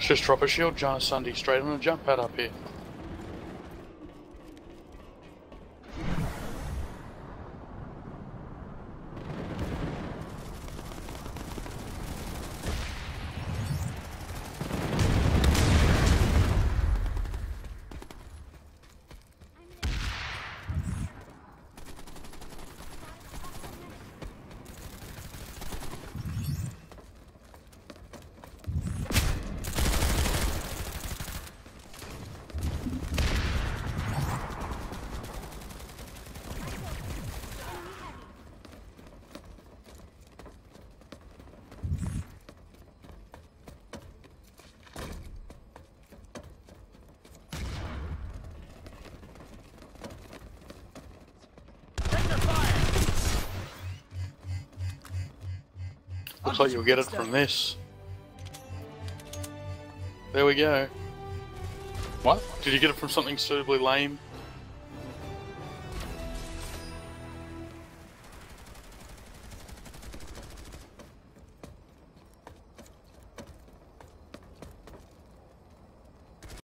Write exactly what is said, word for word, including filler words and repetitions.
Just drop a shield, John Sunday, straight on a jump pad up here. Looks like you'll get it from this. There we go. What? Did you get it from something suitably lame?